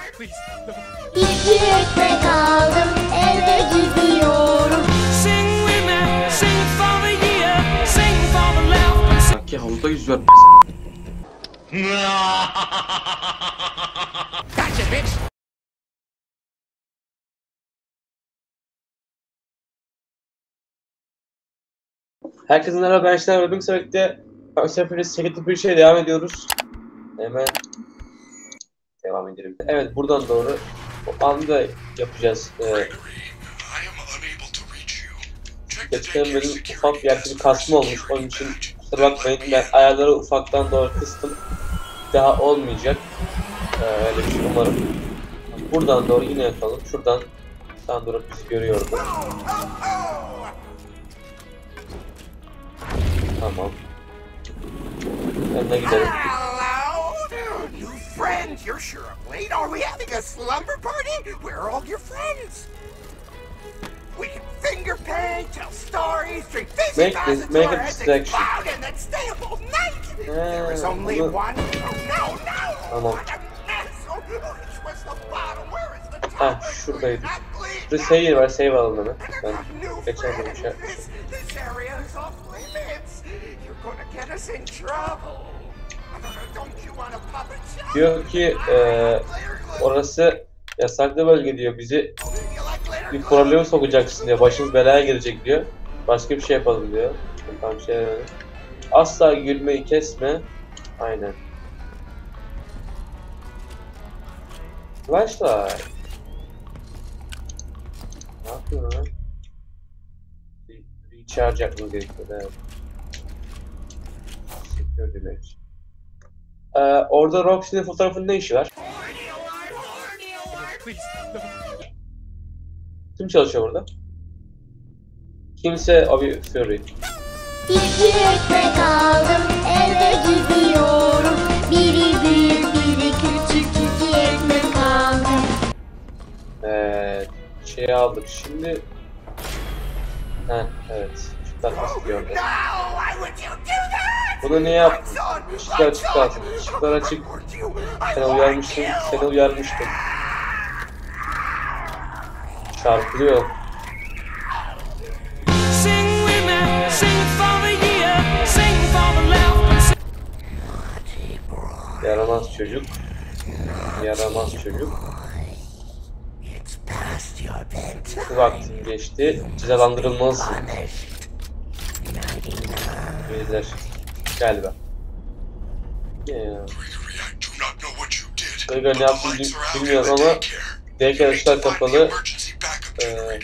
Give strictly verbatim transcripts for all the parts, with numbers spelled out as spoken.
İki ekmek aldım, eve gidiyorum. Sing with me, sing for the year, sing for the laughter. Sanki havuzda yüzüyor. Gotcha, bitch. Herkese merhaba, ben Şener ve bugün birlikte Persepolis çekildi bir şey devam ediyoruz. Hemen devam edelim. Evet, buradan doğru o anda yapacağız. Ee, Geçen bölüm ufak bir yerde bir kasma olmuş, onun için kusura bakmayın, ben ayarları ufaktan doğru kıstım. Daha olmayacak. Ee, öyle bir şey umarım. Buradan doğru yine yapalım. Şuradan Sandro bizi görüyordu. Tamam. Yanına gidelim. Hello, new friends. You're sure up late. Are we having a slumber party? Where are all your friends? We can finger paint, tell stories, drink fizzy Make this, fast make a heads distraction. explode, and then stay up all night. There is only bunu- one. Oh no, no! Tamam. What a mess! Oh, which was the bottom? Where is the top? Ha, şuradaydı. Please, Burada save var, save alalım hemen. Ben new geçen bölüm friends. şey This, this area is off limits. You're gonna get us in trouble. Don't you want a puppet show? diyor ki e, orası yasaklı bölge diyor. Bizi bir probleme sokacaksın diyor. Başımız belaya girecek diyor. Başka bir şey yapalım diyor. Tam şey yani. Asla gülmeyi kesme. Aynen. Flashlight. Ne yapıyor lan? Bir recharge yapmamız gerekiyor. Evet. Security match. Ee, orada Roxy'nin fotoğrafının ne işi var? Kim çalışıyor burada? Kimse abi Fury. İki ekmek aldım, eve gidiyorum. Biri büyük, biri küçük, iki ekmek aldım. Ee, şey aldık şimdi. Heh, evet. Şu takması gördüm. No, why would you do that? Bunu niye yaptın? Son, Işıklar açık kalsın. Işıklar açık. Seni uyarmıştım. Seni uyarmıştım. Çarpılıyor. Sing with me, sing for the year, sing for the laughter. Yaramaz çocuk. Yaramaz çocuk. Bu vaktin geçti. Cezalandırılmalısın. Beyler. Galiba. Ne ya? Galiba ne yaptığını bilmiyorum ama diğer ışıklar kapalı. Ee,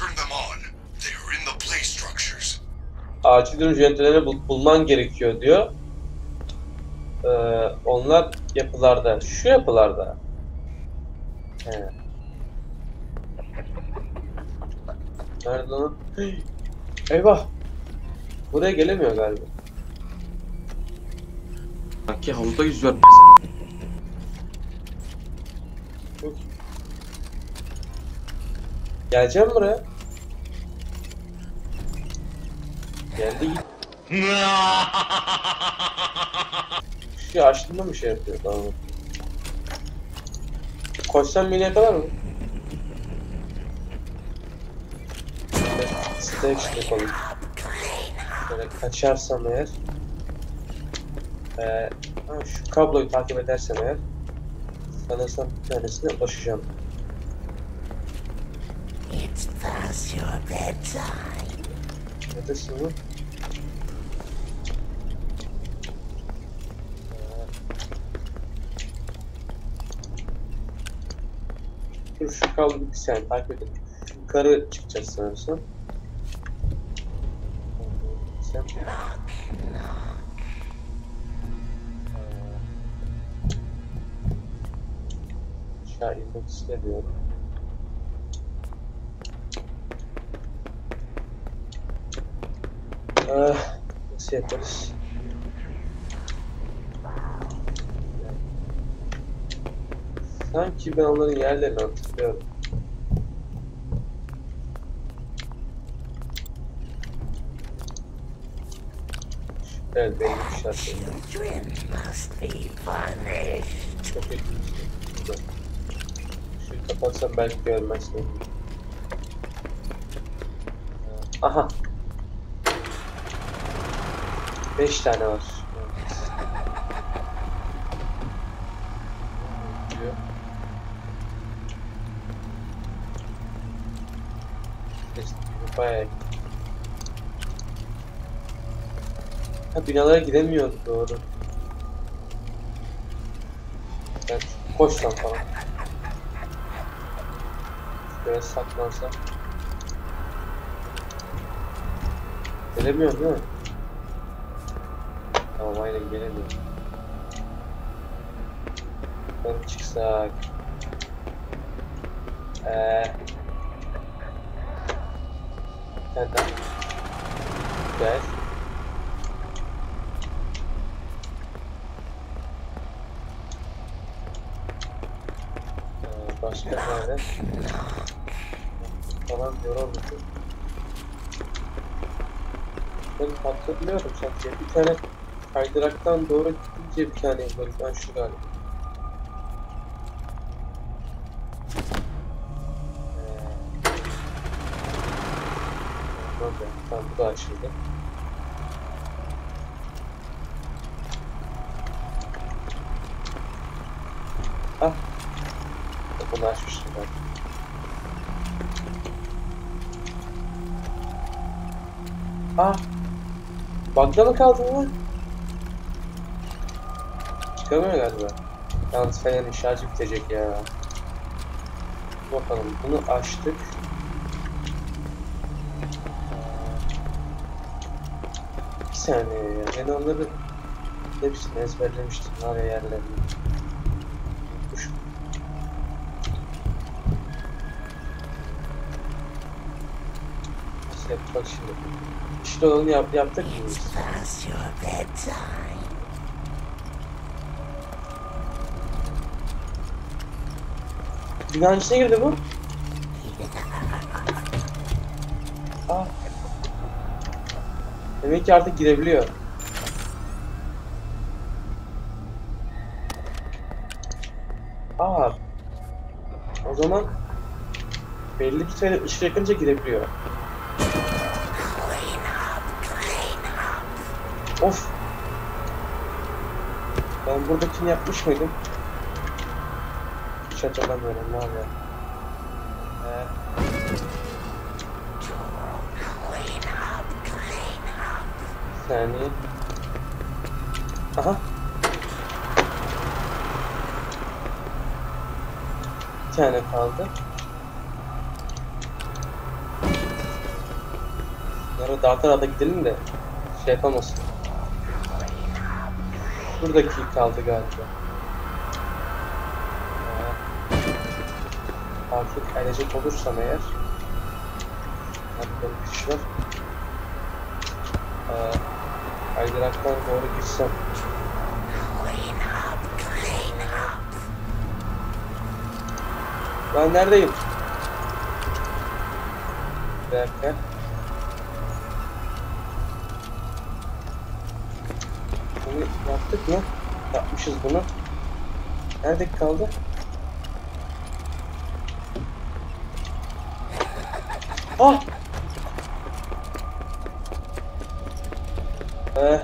acil durum yöntemlerini bul bulman gerekiyor diyor. Ee, onlar yapılarda. Şu yapılarda. He. Nerede lan? Eyvah! Buraya gelemiyor galiba. Sanki havuzda yüzüyor. Geleceğim buraya. Geldi git. Şu açtığında mı şey yapıyor? Tamam. Koşsam beni yakalar mı? Stage yapalım. Böyle kaçarsam eğer. Ee, ha, şu kabloyu takip edersem eğer. Sanırsam bir tanesine ulaşacağım. It's past your bedtime. Neredesin lan? Dur şu kabloyu bir saniye takip edelim. Yukarı çıkacağız sanırsam. Sen... Aşağı inmek istemiyorum. Ah, nasıl yaparız? Sanki ben onların yerlerini hatırlıyorum. Evet, benim şartlarım. Children must be punished. Çok iyi. Burada. kapatsam belki görmezsin. Aha. Beş tane var. Evet. Bayağı. Ha, binalara gidemiyordu doğru. Ben koşsam falan. Böyle saklansa. Gelemiyor değil mi? Tamam aynen gelemiyor. Ben çıksak. Eee. Sen de. Gel. Ee, başka nerede? Falan yorulmuyor. Ben hatırlıyorum sanki. Bir tane kaydıraktan doğru gidince bir tane yazıyorum. Ben şu galiba. Tamam bu da açıldı. Ah. Bunu açmıştım ben. Ah. Bug'da mı kaldın lan? Çıkamıyor galiba. Yalnız fenerin şarjı bitecek ya. Bakalım bunu açtık. Bir saniye ya. Ben onları hepsini ezberlemiştim. Nereye yerlerini. Unutmuşum. Nasıl yaptık şimdi? İşte onu yap yaptık mı? Binanın içine girdi bu. Aa. Demek ki artık girebiliyor. Aa. O zaman belli bir tane ışık yakınca girebiliyor. Of. Ben buradakini yapmış mıydım? Hiç hatırlamıyorum ne oluyor. Ee. Bir saniye. Aha. Bir tane kaldı. Bunlara daha tarafa gidelim de şey yapamasın. Buradaki kaldı galiba. Ee, artık elecek olursam eğer. Burada bir kişi var. Ee, Kaydıraktan doğru gitsem. Ben neredeyim? Bir dakika. Bunu yaptık mı? Yapmışız bunu. Nerede kaldı? Ah! Ee.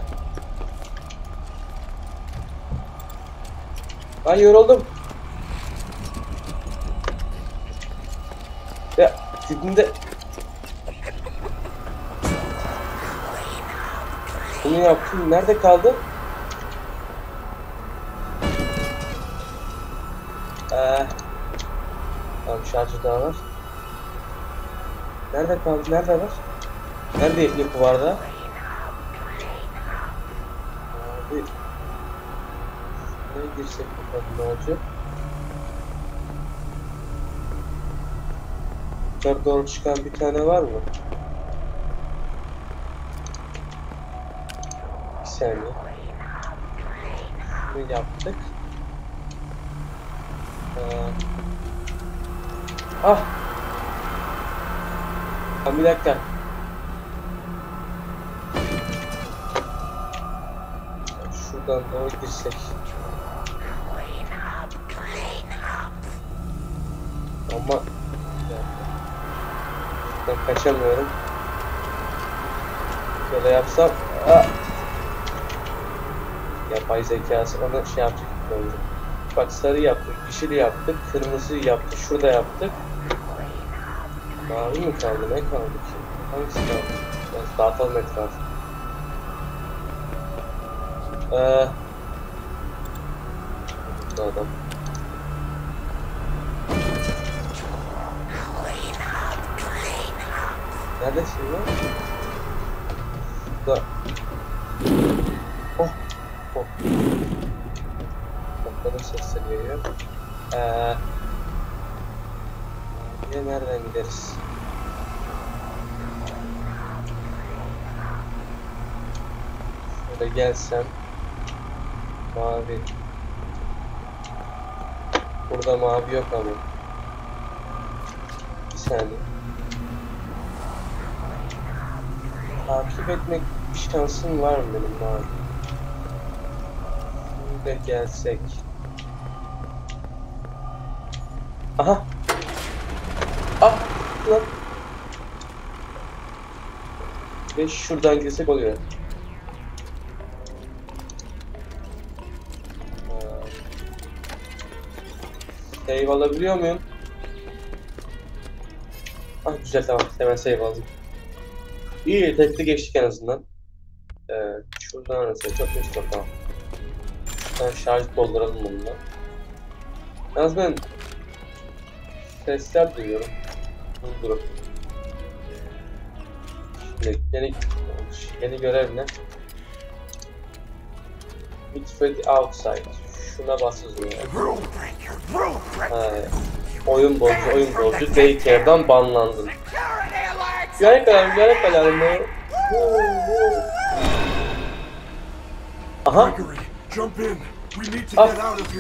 Ben yoruldum. Ya dibinde. Bunu yaptım. Nerede kaldı? Ee. Tamam şarjı daha var. Nerede kaldı? Nerede var? Nerede yapı var da? Abi. Nereye girsek bakalım ne olacak? Yukarı doğru çıkan bir tane var mı? Bir saniye. Bunu yaptık. Ee. Ah! Bir dakika. Şuradan doğru girsek. Kaçamıyorum. Böyle yapsam... Aa! Yapay zekası ona şey yapacak. Böyle. Bak sarı yaptık, yeşili yaptık, kırmızı yaptık, şurada yaptık. Mavi mi kaldı, ne kaldı ki? Hangisi kaldı? Biraz dağıtalım etrafı. Eee... Bu adam. Neredesin lan? Burada. Oh! Oh! Bakkalın sesleri geliyor. Eee... Buraya nereden gideriz? Şöyle gelsem... Mavi... Burada mavi yok ama. Bir saniye. Takip etmek bir şansım var mı benim mavi? Şurada gelsek. Aha! Ah! Lan! Ve şuradan girsek oluyor. Save alabiliyor muyum? Ah güzel, tamam, hemen save aldım. İyi, tekli geçtik en azından. Ee, şuradan arası çok üst tamam. Ben şarj dolduralım bununla. Yalnız ben sesler duyuyorum. Durdurup. Şimdi yeni, yeni görev ne? Meet Freddy outside. Şuna basıyoruz ya. Ha, oyun bozucu, oyun bozucu. Daycare'dan banlandın. Güvenlik alarmı, güvenlik alarmı. Aha. Ah.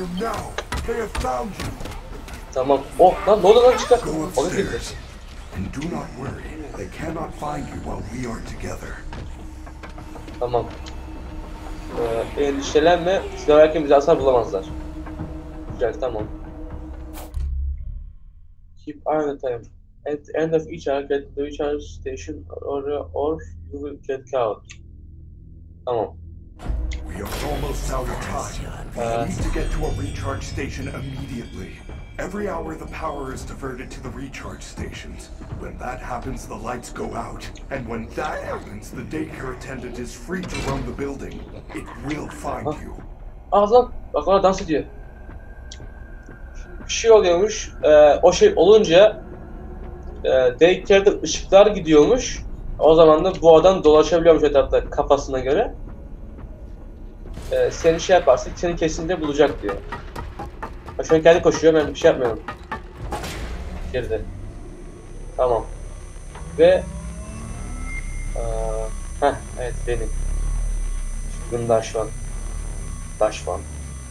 Tamam. Oh lan, ne oldu lan, çıkar. Onu gitti. Tamam. Ee, endişelenme. Silah ararken bizi asla bulamazlar. Güzel, tamam. Keep eye on the time. At the end of each hour, get to the recharge station or, or you will get caught. Tamam. We are almost out of time. Uh, We need to get to a recharge station immediately. Every hour the power is diverted to the recharge stations. When that happens, the lights go out. And when that happens, the daycare attendant is free to roam the building. It will find you. Ah lan, bak ona dans ediyor. Bir şey oluyormuş. Ee, o şey olunca e, daycare'de ışıklar gidiyormuş. O zaman da bu adam dolaşabiliyormuş etrafta kafasına göre. Ee, seni şey yaparsa seni kesinlikle bulacak diyor. Bak şu an kendi koşuyor, ben bir şey yapmıyorum. Geride. Tamam. Ve Aa, heh, evet benim. Çılgın Daşvan. Daşvan.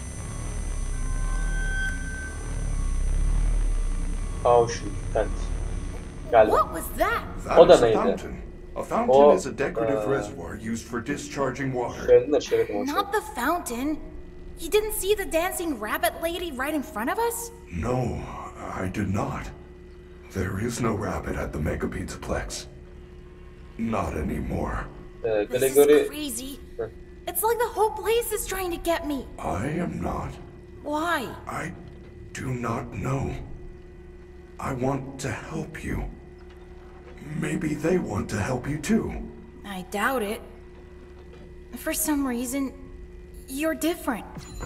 Kavuşun, dikkat. Galiba. What was that? That O da is a neydi? fountain. A fountain O, is a decorative uh, reservoir used for discharging water. Söyledim de çevirdim o Not the fountain. You didn't see the dancing rabbit lady right in front of us? No, I did not. There is no rabbit at the Mega Pizzaplex. Not anymore. Ee, This Gregory... is crazy. It's like the whole place is trying to get me. I am not. Why? I do not know. I want to help you. Maybe they want to help you too. I doubt it. For some reason, you're different.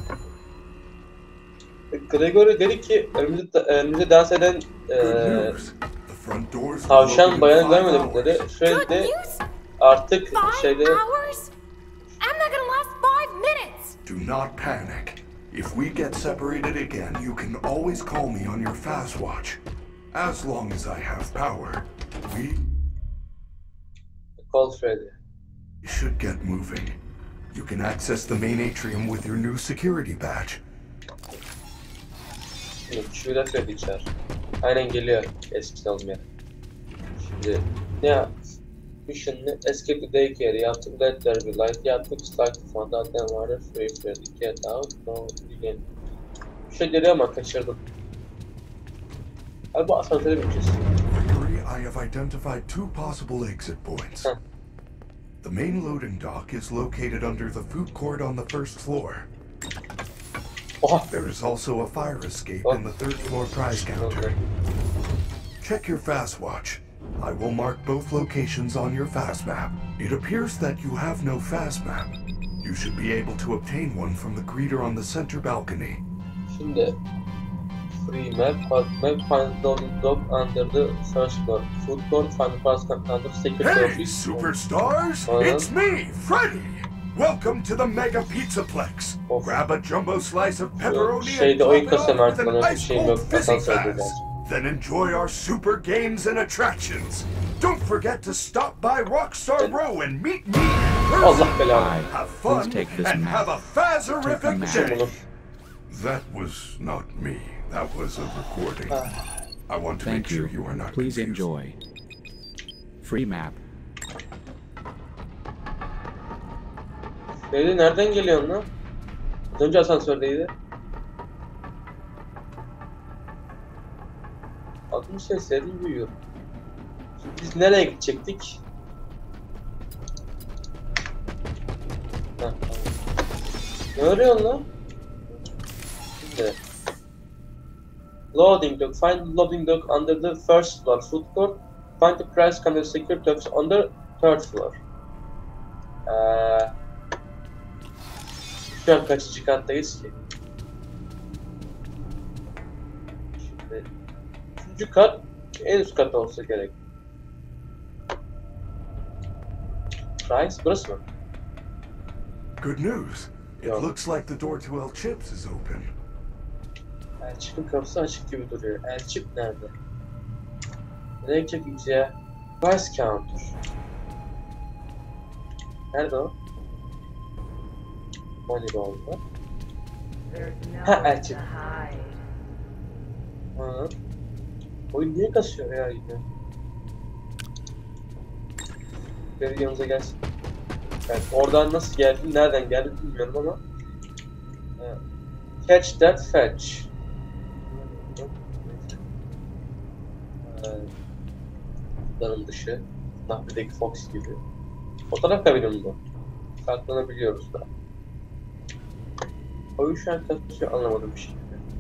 Gregory dedi ki önümüzde, önümüzde dans eden Good e, news. The front doors will tavşan open in bayanı five görmedim dedi. hours. Şöyle Good de news? artık Five şeyde hours? I'm not gonna last five minutes. Do not panic. If we get separated again, you can always call me on your fast watch. As long as I have power, we Call Freddy. should get moving. You can access the main atrium with your new security badge. Şimdi şurada Freddy çağır. Aynen geliyor eskiden olmayan. Şimdi ne yaptık? Mission'ı escape the daycare yaptık. Let there be light yaptık. Start the fun. Zaten vardı. Free Freddy. Get out. No again. Bir şey geliyor ama kaçırdım. Abi bu asansöre bineceğiz. Gregory, I have identified two possible exit points. Huh. The main loading dock is located under the food court on the first floor. Oha. There is also a fire escape Oh. in the third floor prize counter. Check your fast watch. I will mark both locations on your fast map. It appears that you have no fast map. You should be able to obtain one from the greeter on the center balcony. Şimdi free map, hot map, find loading dock under the first floor. Food court, find the prize counter, secret Hey, office. superstars! Uh-huh. It's me, Freddy! Welcome to the Mega Pizzaplex. Of. Grab a jumbo slice of pepperoni Şeyde and oyun top it kasıyorum off with artık, an bana bir ice şeyim cold yok. fizzy Asansörde fast. Then enjoy our super games and attractions. Don't forget to stop by Rockstar Row and meet me in Allah person. belanı. Have Please fun take this and map. have a fazerific Take the Şey day. bulur. That was not me. That was a recording. I want to make Thank sure you. you are not Please confused. enjoy. Free map. Freddy nereden geliyorsun lan? Az önce asansördeydi. Adını seslerini duyuyorum. Şimdi biz nereye gidecektik? Heh, tamam. Ne arıyorsun lan? Şimdi. Loading dock. Find loading dock under the first floor. Food court. Find the prize counter security office on the third floor. Eee... Şu an kaçıncı kattayız ki? Şimdi... Üçüncü kat, en üst kat olsa gerek. Price, burası mı? Good news. It Yeah. looks like the door to El Chips is open. Elçip'in kapısı açık gibi duruyor. Elçip nerede? Nereye gideceğiz ya? Price counter. Nerede o? Moneyball'da. Ha, Elçip. Ha. Oyun niye kasıyor ya yine? Biri yanımıza gelsin. Yani oradan nasıl geldim, nereden geldim bilmiyorum ama. Ha. Catch that fetch. Danın dışı. Nahvedeki Fox gibi. Fotoğraf kabini bu. Saklanabiliyoruz da. Oyun şu an kasıyor, anlamadım bir şey.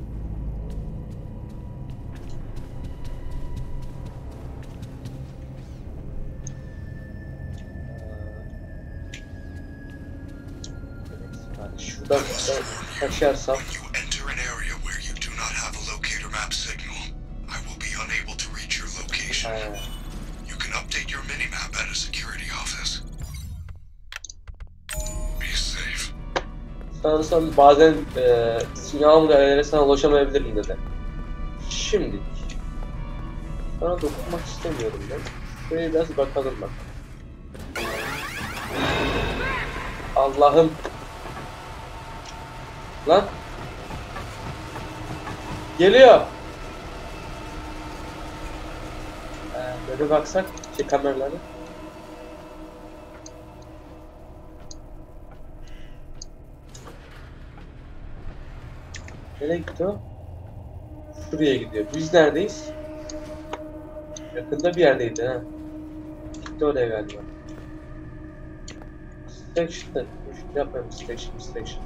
Şuradan taşıyarsam You enter an area where you do not have a locator map signal. I will be unable to reach your location. ha, You can update your minimap at a security office. Be safe. sanırsam bazen e, sinyal değerlere sana ulaşamayabilirim dedi. Şimdi sana dokunmak istemiyorum ben. Şuraya biraz bakalım bak. Allah'ım. Lan. Geliyor. Ee, böyle baksak şey kameralara. Nereye gitti o? Şuraya gidiyor. Biz neredeyiz? Yakında bir yerdeydi ha. Gitti oraya galiba. Section'da. Yapmayalım station, station.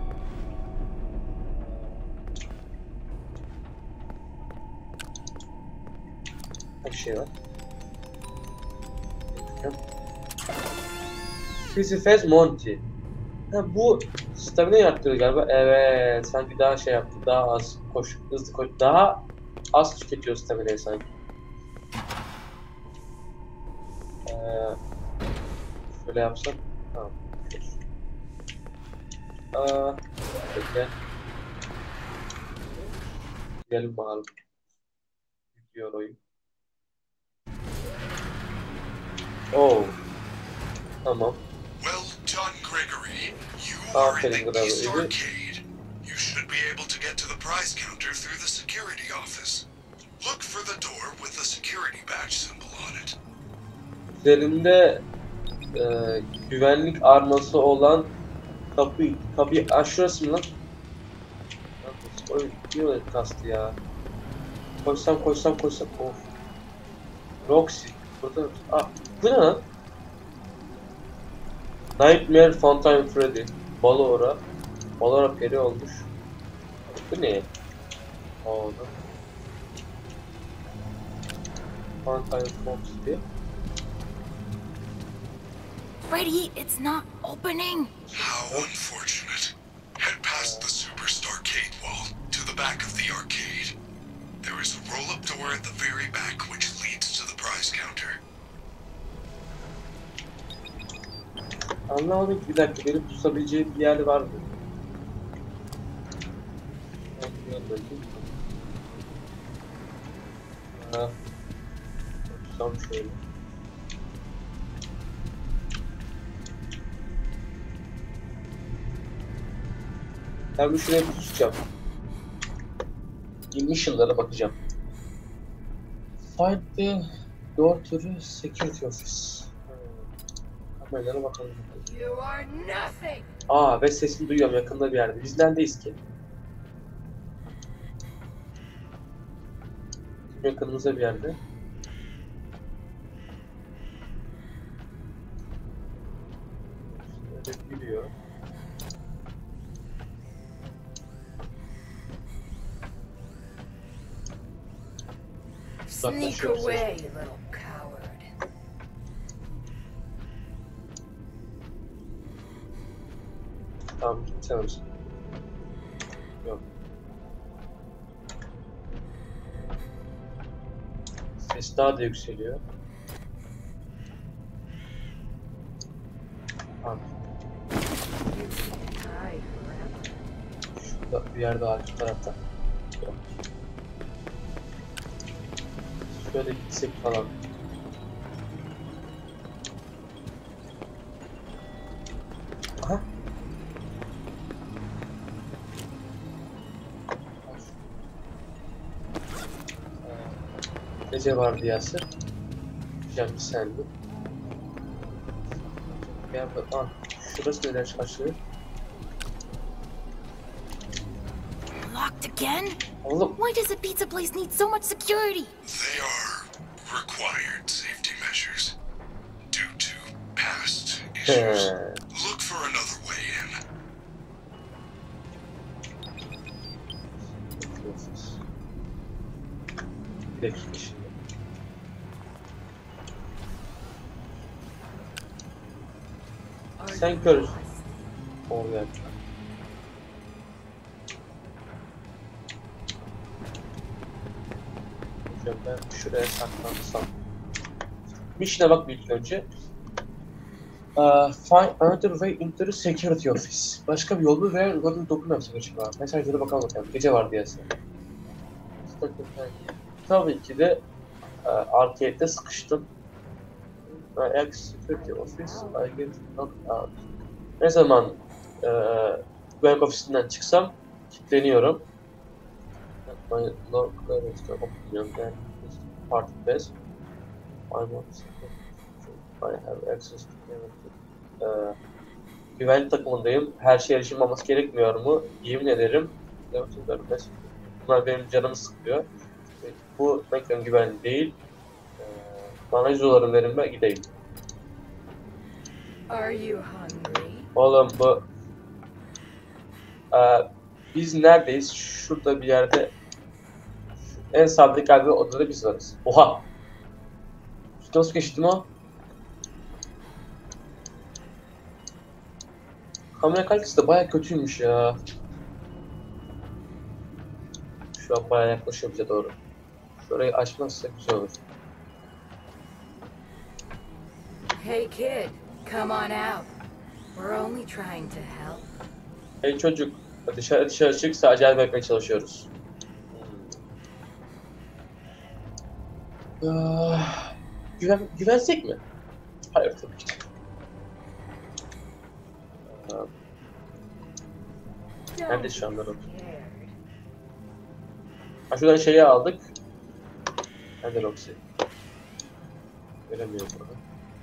Bir şey var. Fizifez Monty. Ha, bu stamina arttırıyor galiba. Evet, sanki daha şey yaptı, daha az koş, hızlı koş, daha az tüketiyor stamina'yı sanki. Ee, şöyle yapsam, tamam. Aa, bekle. Gidelim bakalım. Gidiyor oyun. Oh. Tamam. Well done, Gregory. You are in Aferin the East Gregory. Arcade. You should be able to get to the prize counter through the security office. Look for the door with the security badge symbol on it. Üzerinde e, güvenlik arması olan kapı kapıyı aşırısı mı lan? Oy diyor kastı ya. Koşsam koşsam koşsam of. Roxy. Burada... Aa, bu ne lan? Nightmare Fountain Freddy. Ballora. Ballora peri olmuş. Bu ne? Oldu. Fountain Foxy. Freddy, it's not opening. How unfortunate. Head past the Superstar Arcade wall to the back of the arcade. There is a roll-up door at the very back which leads to the prize counter. Anlamadım ki, bir dakika, benim tutabileceğim bir yer var mı? Ha. Tutsam şöyle. Ben bir şuraya tutacağım. Mission'lara bakacağım. Find the door to the security office. Kameralara bakalım. You are nothing. Aa, ve sesini duyuyorum yakında bir yerde. Biz neredeyiz ki? Yakınımızda bir yerde. Evet, gülüyor. Sneak away, you little coward. Tamam, gitsemez. Yok. Ses daha da yükseliyor. Tamam. Şurada bir yerde arka tarafta. Yok. Şöyle gitsek falan. Aha. Gece vardiyası. Güzel bir sendi. Gel bak. Aa, şurası neden karşılıyor? Locked again? Oğlum. Why does a pizza place need so much security? They are required safety measures due to past issues. Look for another way in. Bir dakika şimdi. Sen kör. Oluyor. Ben şuraya saklansam. Mission'a bak bir önce. Uh, find another way into the security office. Başka bir yol mu veya Rodin dokunmamışsın acaba? Mesajlara bakalım bakalım. Gece var diyesi. Tabii ki de uh, arcade'de sıkıştım. I exit security office. I get knocked out. Ne zaman uh, güvenlik ofisinden çıksam kilitleniyorum. My local is open then part best. I want I have access to uh, güvenlik takımındayım. Her şeye erişilmemesi gerekmiyor mu? Yemin ederim. Bunlar benim canımı sıkıyor. Bu mekan güvenli değil. Bana yüz dolarım verin ve gideyim. Are you hungry? Oğlum bu... Uh, biz neredeyiz? Şurada bir yerde... En sağdaki galiba odada biz varız. Oha! Şu nasıl geçtim o? Kamera kalitesi de baya kötüymüş ya. Şu an baya yaklaşıyor bize doğru. Şurayı açmazsak güzel olur. Hey kid, come on out. We're only trying to help. Hey çocuk, dışarı dışarı çık, sadece yardım etmeye çalışıyoruz. Hmm. Güven, güvensek mi? Hayır tabii ki. Nerede şu anda o? Ha şuradan şeyi aldık. Nerede Roxy? Göremiyorum burada.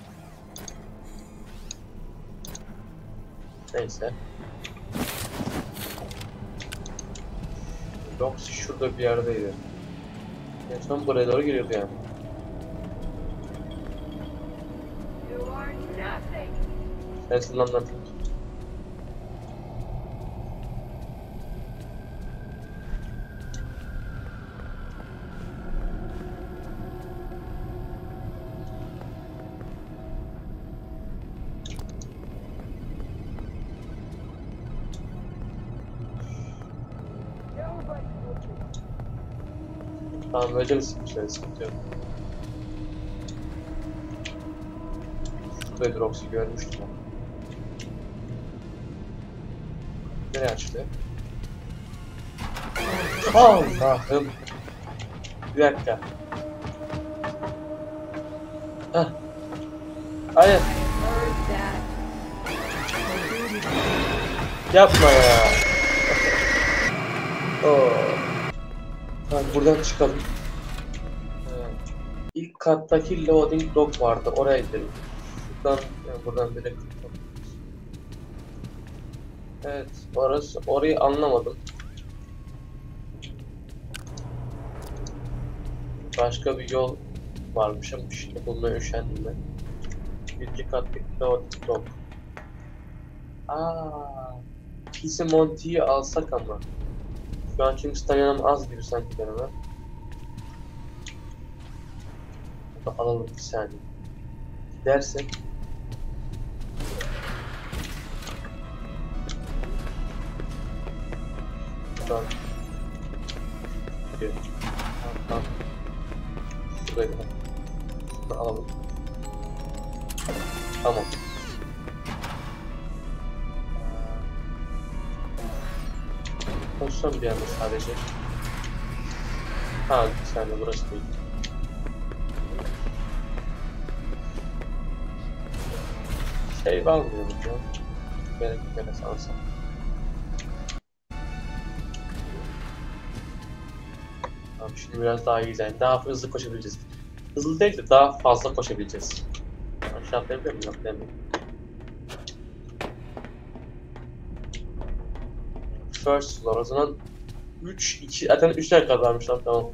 Neyse. Roxy şurada bir yerdeydi. En son buraya doğru geliyordu yani. Ben sana anlatayım. Tamam, böyle mi sıkmışlar? Sıkıntı yok. Şurada Drox'u görmüştüm. Nereye açtı? Allah'ım! Bir dakika. Hah. Hayır. Yapma ya. Oo. Tamam, buradan çıkalım. Ee, ilk kattaki loading dock vardı. Oraya gidelim. Şuradan, yani buradan direkt kapatalım. Evet, orası, orayı anlamadım. Başka bir yol varmış ama işte bulmaya üşendim ben. Birinci kattaki loading dock. Aaa, P C Monty'yi alsak ama. Şu an çünkü staminam az gibi sanki benim ha. Alalım bir saniye. Gidersek. Tamam. Gidiyor. Tamam, tamam. Şuraya gidelim. Şunu alalım. Tamam. Pozisyon bir anda sadece. Ha, bir saniye, burası değil. Şey almıyorum ya. Gerek gerek alsam. Tamam, şimdi biraz daha iyi yani. Daha hızlı koşabileceğiz. Hızlı değil de daha fazla koşabileceğiz. Aşağı atlayabilir miyim? Atlayamıyorum. First floor, o zaman üç, iki, zaten üçler kadarmış lan, tamam.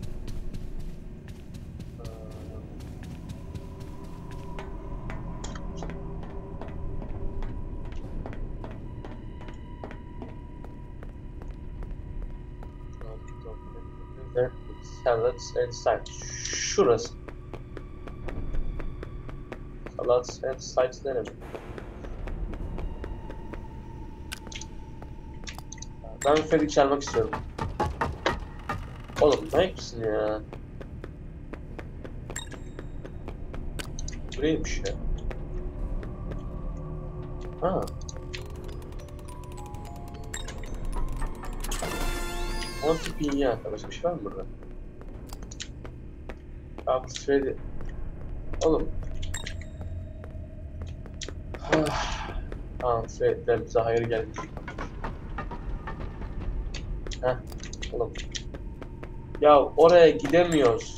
Salads and sides. Şurası. Salads and sides ne demek? Ben Freddy'yi çağırmak istiyorum. Oğlum manyak mısın ya? Buraymış ya. Ha. Monty P ya. Başka bir şey var mı burada? Abi Freddy. Oğlum. Tamam, Freddy'den bize hayır gelmiş. Heh, oğlum. Ya oraya gidemiyoruz.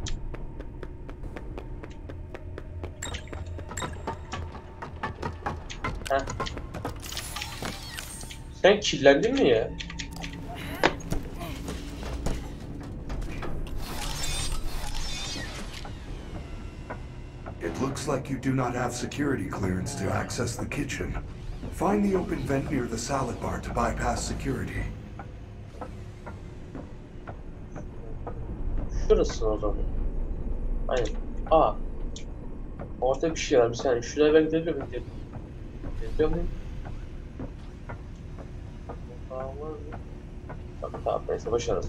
Heh. Sen kirlendin mi ya? It looks like you do not have security clearance to access the kitchen. Find the open vent near the salad bar to bypass security. Şurası o zaman. Aynen. Aa. Orada bir şey var. Bir saniye. Şuraya ben gidebiliyor muyum? Gidebiliyor muyum? Tamam, var mı? Tamam, tamam. Neyse, başarırız.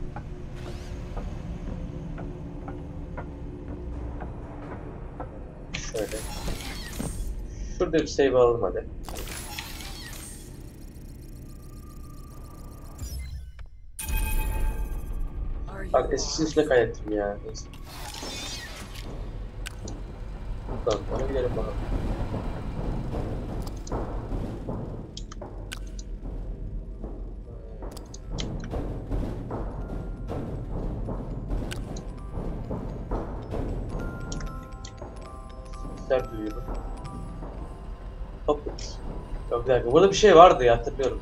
Şöyle. Şurada bir save alalım hadi. Bak, eskisinin üstüne kaydettim ya. Neyse. Buradan bana gidelim bakalım. Sesler duyuyorum. Hop. Yok, bir dakika. Burada bir şey vardı ya, hatırlıyorum.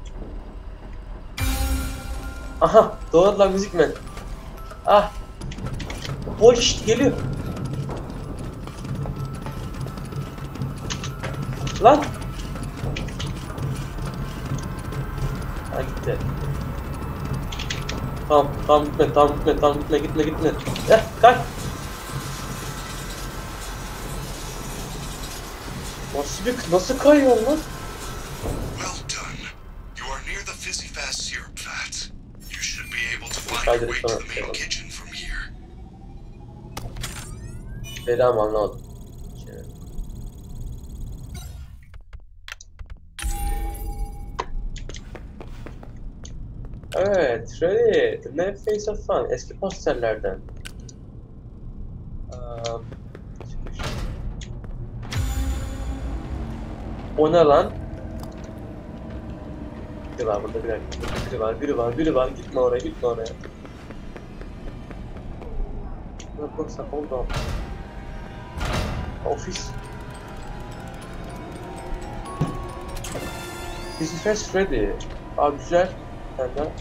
Aha! Doğadılar müzikmen. Ah! Polis işte geliyor. Lan! Ha gitti. Tamam, tamam gitme, tamam gitme, tamam gitme, gitme, gitme. Eh, kay! Nasıl bir, nasıl kayıyor lan? Well done. You are near the fizzy fast syrup vat. You should be able to find your way to the main kitchen from here. Selam anlamadım. Evet, ready. The Mad Face of Fun. Eski posterlerden. Um, o ne lan? Biri var burada, bir dakika. Biri var, biri var, biri var. Gitme oraya, gitme oraya. Bak bak sakın da. Ofis. This is first ready. Aa güzel. Sen de.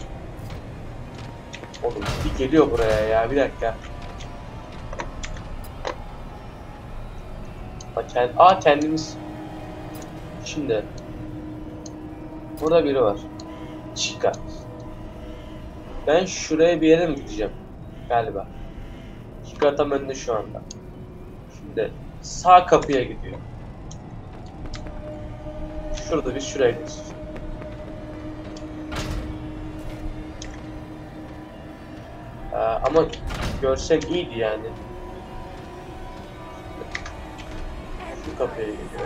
Oğlum bir geliyor buraya ya, bir dakika. Aa, kend Aa kendimiz. Şimdi. Burada biri var. Chica. Ben şuraya bir yere mi gideceğim? Galiba. Chica tam önünde şu anda. Şimdi sağ kapıya gidiyor. Şurada bir şuraya gidiyoruz. Ee, ama görsem iyiydi yani. Şu kapıya gidiyor.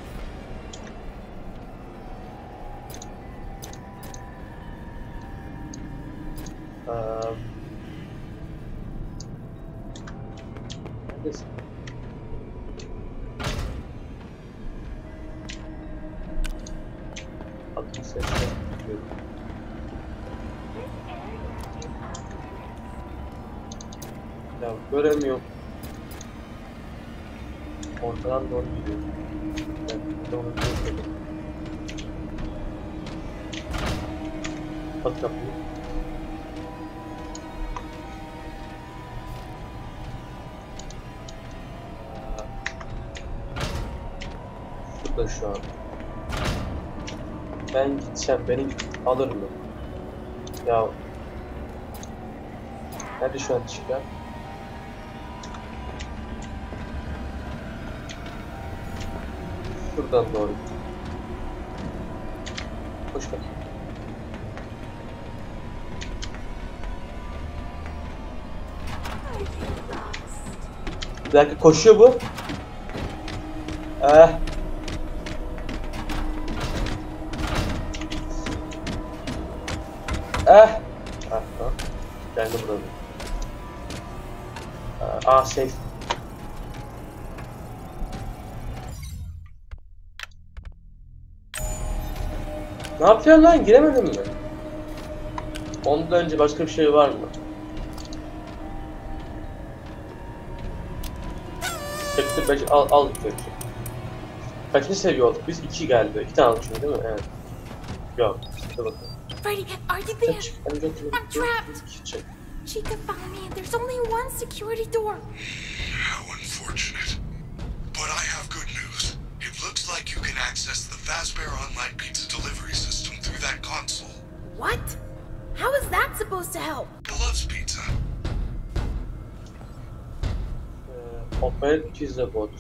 Ee, neredesin? Adını sesle biliyorum. Ya göremiyorum. Ortadan doğru gidiyor. Ben de onu görmedim. Kapat kapıyı. Şurada şu an. Ben gideceğim, beni alır mı? Ya nerede şu an çıkar? Şuradan doğru. Koş bakayım. Bir dakika koşuyor bu. Eh. Eh. Ah tamam. Geldi buradan. Ah safe. Ne yapıyorsun lan? Giremedin mi? Ondan önce başka bir şey var mı? Sektör beş al al kötü. Kaçıncı seviye olduk? Biz iki galiba. İki tane aldık şimdi değil mi? Evet. Yok. Dur bakalım. Freddy, are you there? Çık, I'm I'm trapped. Çık. Chica found me and there's only one security door. How unfortunate. But I have good news. It looks like you can access the Fazbear Online Pizza delivery system through that console. What? How is that supposed to help? He loves pizza. Ee, Operate Pizza Bot.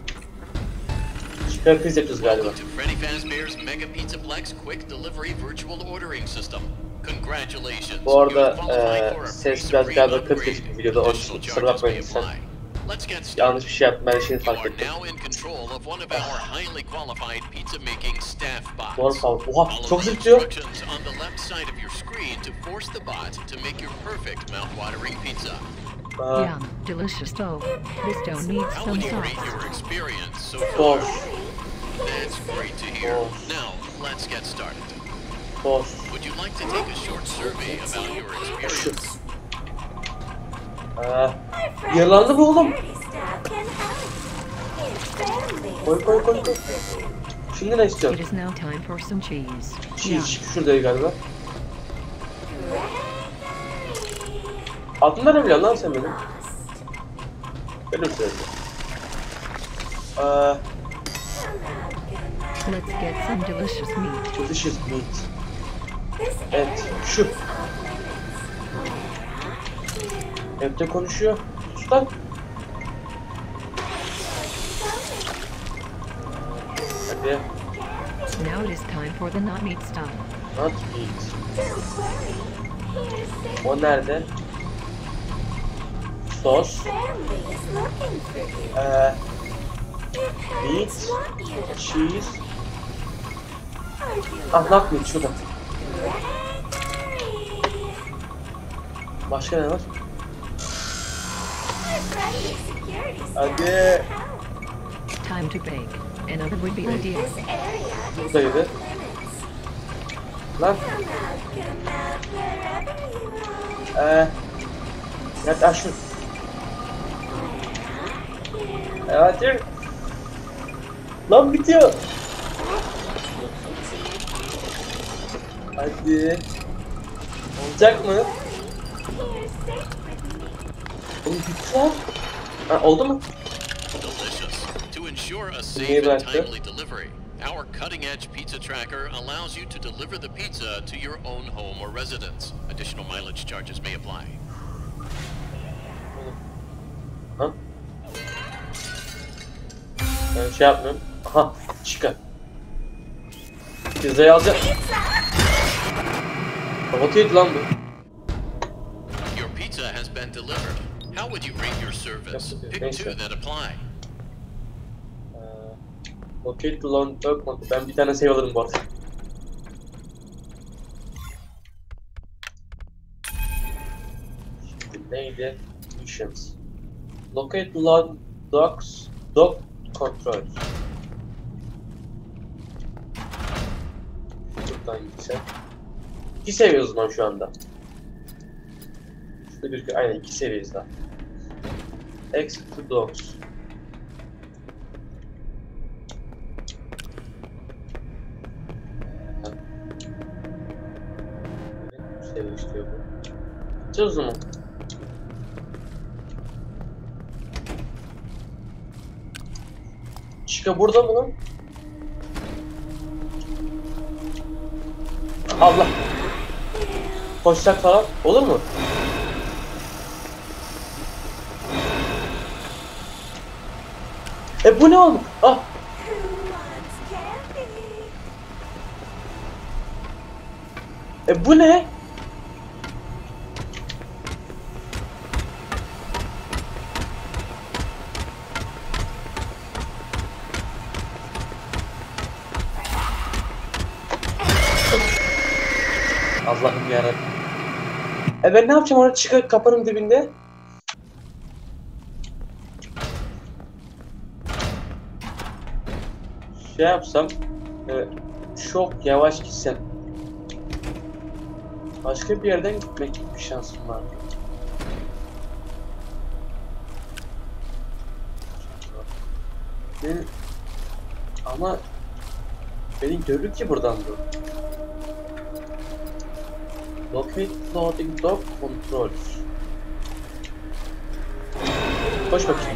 Çıkar pizza kız galiba. Welcome to Freddy Fazbear's Mega Pizzaplex Quick Delivery Virtual Ordering System. Congratulations. Bu arada You qualify e, for a ses free biraz galiba Supreme kırık upgrade. geçti videoda. Onun Additional için kusura bakmayın charges sen. may apply. Let's get started. Yanlış bir şey yaptım, ben şeyi You fark are ettim. now in control of one of our highly qualified pizza making staff bots. Doğru sağ Oha Follow çok the zıplıyor. instructions on the left side of your screen to force the bot to make your perfect mouth-watering pizza. Aa, Yum, delicious dough. This dough needs How some would you rate sauce. your experience so Boş. far? That's great to hear. Oh. Now, let's get started. Boş. Would you like to take a short survey about your experience? Ee, yaralandı bu oğlum. Koy koy koy koy. Şimdi ne It istiyorsun? is now time for some cheese. Çiğ Yum. şurada galiba. Adını ne biliyorsun lan sen benim? Benim söyledi. Ee, Let's get some delicious meat. Delicious meat. Evet, şu. Evde konuşuyor. Sus lan. Hadi. Now it is time for the not meat stop. Not meat. O nerede? Sos. Eee. Meat. Cheese. Ah, not meat şurada. Başka ne var? Hadi. Time to bake. Another would be ideal. Buradaydı. Lan. Eee. Yat aşın. Hadi. Lan bitiyor. Hadi. Olacak mı? Oğlum bitti lan. Ha, oldu mu? Delicious. To ensure a safe and timely delivery, our cutting-edge pizza tracker allows you to deliver the pizza to your own home or residence. Additional mileage charges may apply. Ha? Ben şey yapmıyorum. Aha, çıkar. Pizzayı alacağım. Kapatıyordu lan bu. Your pizza has been delivered. How would you rate your service? Pick two that apply. Locate long dog mode. Ben bir tane save alırım bu arada. Şimdi neydi? Missions. Locate long dogs dog control. Buradan gitsek. İki seviye o zaman şu anda. Şurada bir aynen iki seviyeyiz daha. Exit to dogs. Seviye istiyor bu. Gideceğiz o zaman. Chica burada mı lan? Allah. Koşacak falan. Olur mu? E bu ne oldu? Ah. E bu ne? Allah'ım yarabbim. E ben ne yapacağım orada çıkıp kapının dibinde? Şey yapsam, e, çok yavaş gitsem. Başka bir yerden gitmek gibi bir şansım var. Ben, ama beni görür ki buradan bu. Locate loading dog controls. Koş bakayım.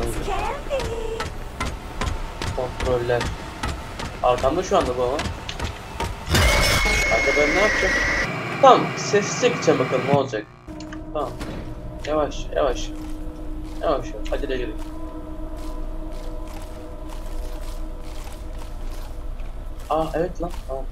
Kontroller. Arkamda şu anda bu ama. Arka ben ne yapacağım? Tamam, sessizce gideceğim bakalım ne olacak. Tamam. Yavaş, yavaş. Yavaş, acele gidelim. Aa evet lan, tamam.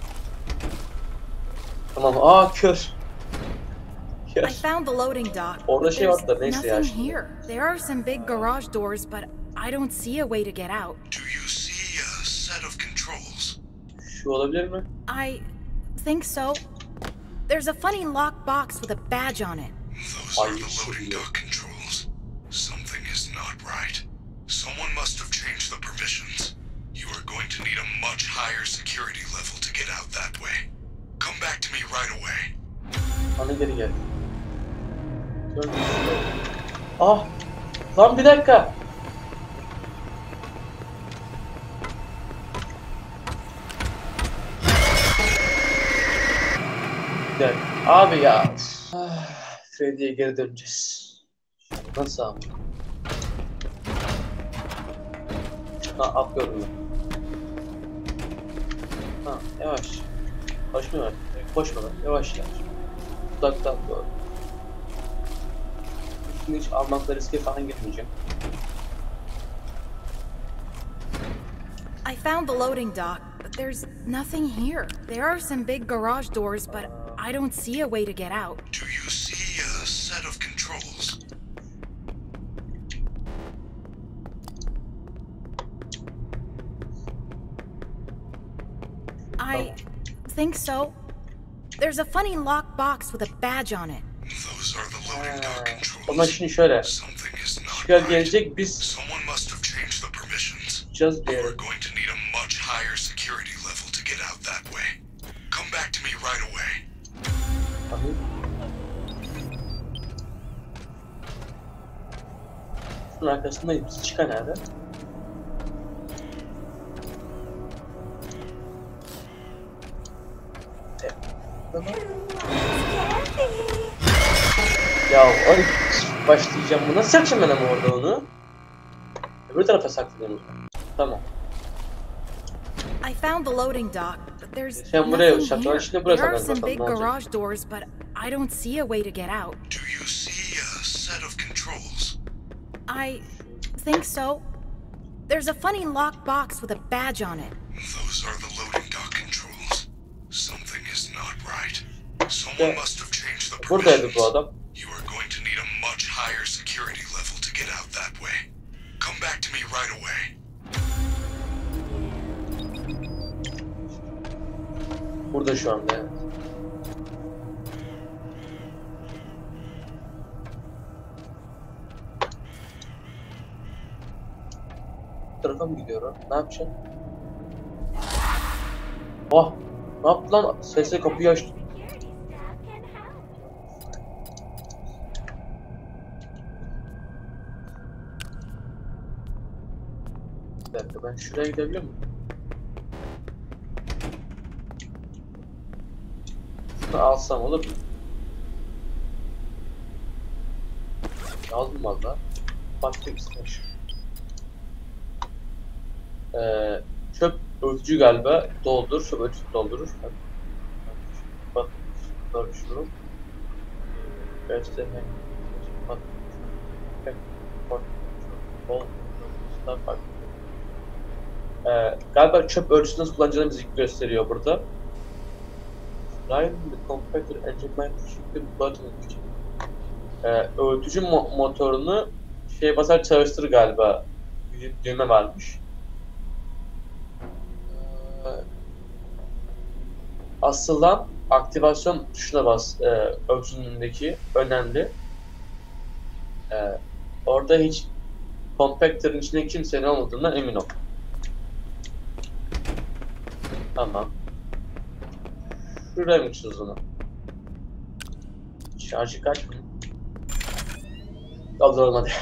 Tamam, aa kör. I found the loading dock. Orada şey There's var da neyse ya. nothing here. There are some big garage doors, but I don't see a way to get out. Do you see a set of controls? Şu olabilir mi? I think so. There's a funny lock box with a badge on it. Those are the loading dock controls. Something is not right. Someone must have changed the permissions. You are going to need a much higher security level to get out that way. Come back to me right away. Bana geri gel. Ah! Lan bir dakika. Gel. Abi ya. Ah, Freddy'ye geri döneceğiz. Nasıl abi? Ha, atlıyorum ben. Ha, yavaş. Koşma, koşma, yavaş yavaş. Uzaktan doğru. Şimdi hiç almakla riske falan girmeyeceğim. I found the loading dock, but there's nothing here. There are some big garage doors, but I don't see a way to get out. Do you see a set of controls? I think so. There's a funny locked box with a badge on it. Those are the loading dock controls. Ama şimdi şöyle. Something is not Çıkar right. gelecek biz Someone must have changed the permissions. çıkacağız We're diyelim. going to need a much higher security level to get out that way. Come back to me right away. Bakın. Şunun arkasındayız biz. Çıkar nerede? Evet. Tamam. Ya ay başlayacağım. Bu nasıl yapacağım ben ama orada onu? Öbür tarafa saklanıyoruz. Tamam. I found the loading dock, but there's Sen buraya nothing şapkanın here. içinde buraya There are saklan some bakalım big ne olacak. garage doors, but I don't see a way to get out. Do you see a set of controls? I think so. There's a funny locked box with a badge on it. Those are the loading dock controls. Something is not right. Someone must have changed the Buradaydı permissions. bu adam. You are going to need a much higher security level to get out that way. Come back to me right away. Burada şu anda evet. Bu tarafa mı gidiyor o? Ne yapacak? Oh! Ne yaptı lan? Sesle kapıyı açtı. Bir dakika ben şuraya gidebiliyor muyum? Şunu alsam olur mu? Aldım valla. Baktık istemiş. Ee, çöp örtücü galiba. Doldur. Çöp örtücü doldurur. Bak. Bak şunu. Göstermek. Bak. Bak. Bak. Bak. Ee, galiba çöp örtüsü nasıl kullanacağını bizi gösteriyor burada. Line the compactor engine microchip button. Ee, örtücü mo motorunu şey basar çalıştır galiba. Bir düğme varmış. Ee, asılan aktivasyon tuşuna bas. E, örtünün önündeki önemli. Ee, orada hiç compactor'ın içinde kimsenin olmadığından emin ol. Tamam. Şuraymış o zaman. Şarjı kaç mı? Dolduralım hadi.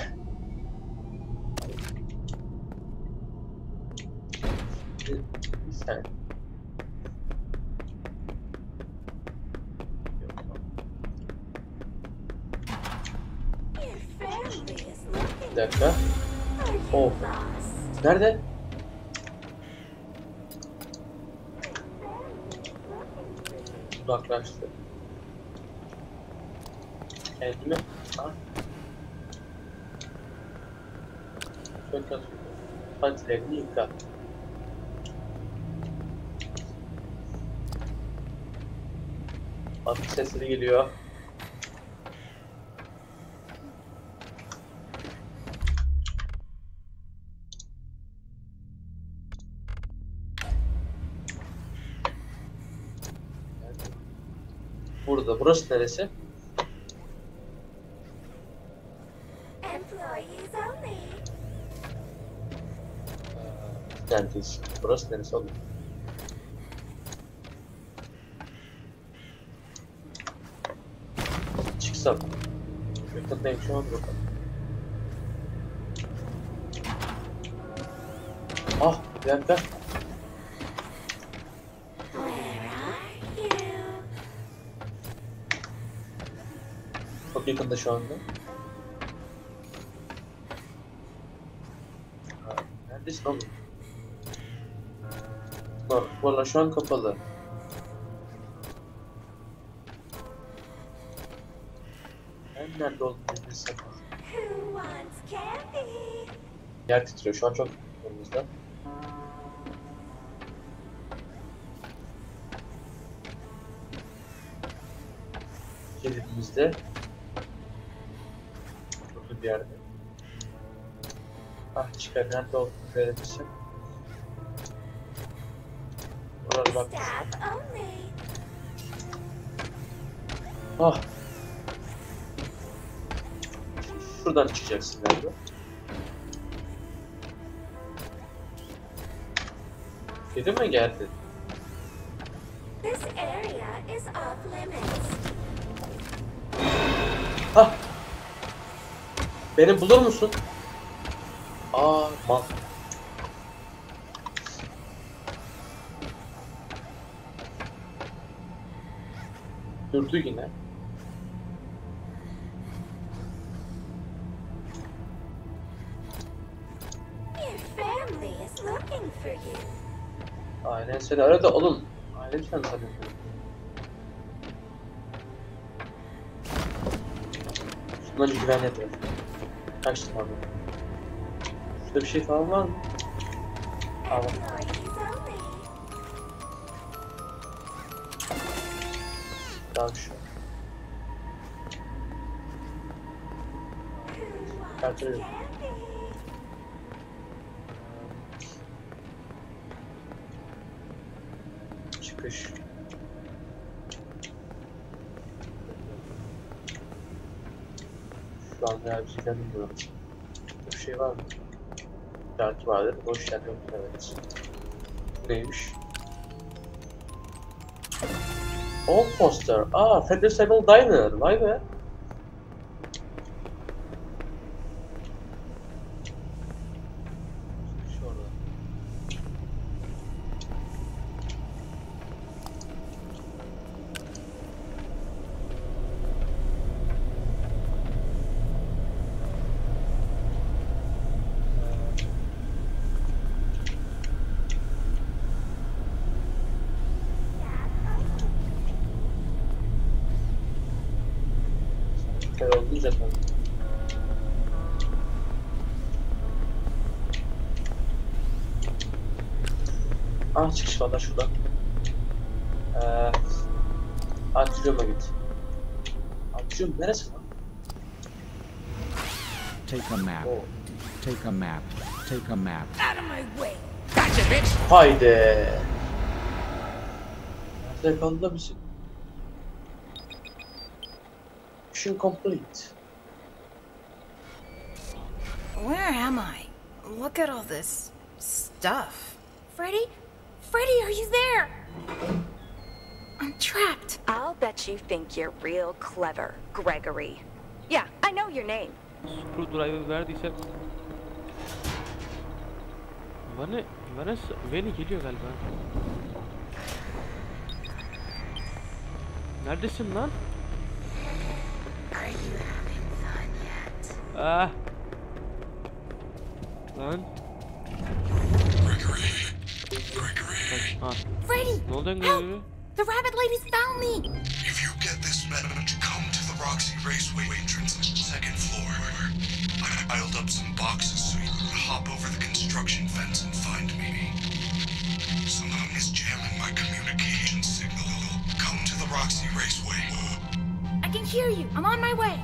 Bir saniye. Bir dakika. Oh. Nerede? Uzaklaştı. Kendimi... Ha? Çok kötü. Patilerini yıka. Atış sesleri geliyor. Burada. Burası neresi? Employees only. Neredeyiz? Burası neresi oğlum? Çıksam. Yakındayım şu an bakalım. Ah, bir dakika. Çok yakında şu anda. Ha, neredesin oğlum? Bunlar, bunlar şu an kapalı. Ben nerede olduğunu bilsem. Yer titriyor şu an çok önümüzde. Kilidimizde. Burada bir yerde. Ah çıkar nerede olduğunu görebilsem. Oraya bak. Ah. Şuradan çıkacaksın galiba. Kedi mi geldi? This area is off limits. Hah! Beni bulur musun? Aa, mal. Durdu yine. Your family is looking for you. Ailen seni aradı oğlum. Ailen sen sanıyorsun. Şundan önce güvenli yapıyor. Kaçtım abi. Şurada bir şey falan var mı? Aa bak. Tamam şu. Kartırıyorum. Çıkış. Şu an ya bir şeyden bilmiyorum. Bir şey var mı? Belki vardır. Boş yer yok. Evet. Neymiş? Old poster. Aa, Federal Sable Diner. Vay be. Şurada. Oldu zaten. Ah çıkış valla şurada. Eee Atrium'a git. Atrium neresi lan? Take a map. Oh. Take a map. Take a map. Out of my way. Gotcha, bitch. Haydi. Nerede kaldı da bizim? Mission complete. Where am I? Look at all this stuff. Freddy? Freddy, are you there? I'm trapped. I'll bet you think you're real clever, Gregory. Yeah, I know your name. Screwdriver verdiyse... Vanessa, Vanessa, Veni geliyor galiba. Neredesin lan? Are you having fun yet? Ah. Lan. Gregory. Gregory. Ah. Freddy! Ne oldu Help! Gregory? The rabbit ladies found me! If you get this message, come to the Roxy Raceway entrance, second floor. I piled up some boxes so you can hop over the construction fence and find me. Someone is jamming my communication signal. Come to the Roxy Raceway. I can hear you. I'm on my way.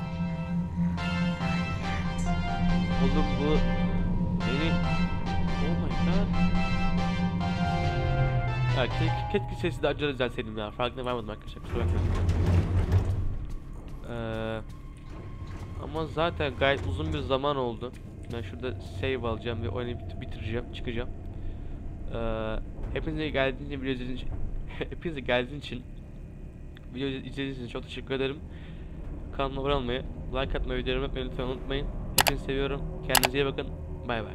Oğlum bu... Beni... Oh my god. Ya keşke, keşke sesi daha önce düzelseydim ya. Farkına varmadım arkadaşlar. Kusura bakmayın. Ee, ama zaten gayet uzun bir zaman oldu. Ben şurada save alacağım ve oyunu bit bitireceğim. Çıkacağım. Ee, hepinize geldiğiniz için, video izlediğiniz için, hepinize geldiğiniz için, video izlediğiniz için çok teşekkür ederim. Kanalıma abone olmayı, like atmayı, videolarımı yapmayı lütfen unutmayın. Hepinizi seviyorum. Kendinize iyi bakın. Bay bay.